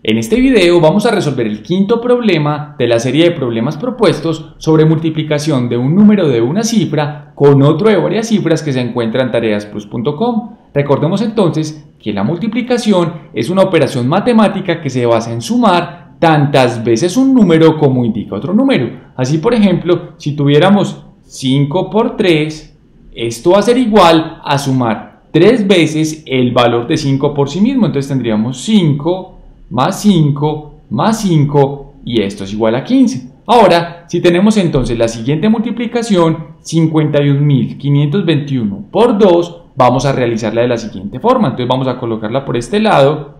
En este video vamos a resolver el quinto problema de la serie de problemas propuestos sobre multiplicación de un número de una cifra con otro de varias cifras que se encuentra en tareasplus.com. Recordemos entonces que la multiplicación es una operación matemática que se basa en sumar tantas veces un número como indica otro número. Así, por ejemplo, si tuviéramos 5 por 3, esto va a ser igual a sumar 3 veces el valor de 5 por sí mismo. Entonces tendríamos 5 más 5 más 5 y esto es igual a 15. Ahora, si tenemos entonces la siguiente multiplicación, 51.521 por 2, vamos a realizarla de la siguiente forma. Entonces vamos a colocarla por este lado,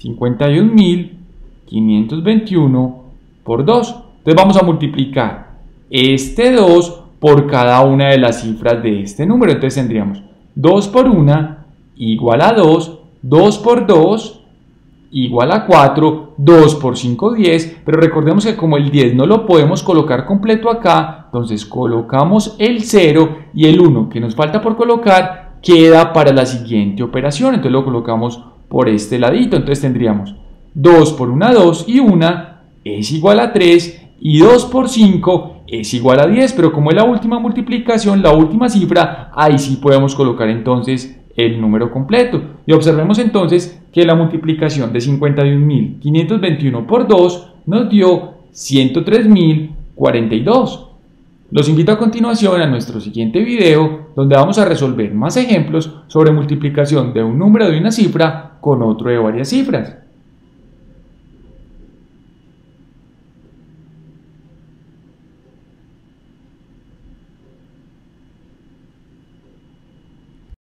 51.521 por 2. Entonces vamos a multiplicar este 2 por cada una de las cifras de este número. Entonces tendríamos 2 por 1 igual a 2, 2 por 2 igual a 4, 2 por 5, 10, pero recordemos que como el 10 no lo podemos colocar completo acá, entonces colocamos el 0 y el 1 que nos falta por colocar queda para la siguiente operación, entonces lo colocamos por este ladito, entonces tendríamos 2 por 1, 2 y 1 es igual a 3 y 2 por 5 es igual a 10, pero como es la última multiplicación, la última cifra, ahí sí podemos colocar entonces el número completo. Y observemos entonces que la multiplicación de 51.521 por 2 nos dio 103.042. Los invito a continuación a nuestro siguiente video, donde vamos a resolver más ejemplos sobre multiplicación de un número de una cifra con otro de varias cifras.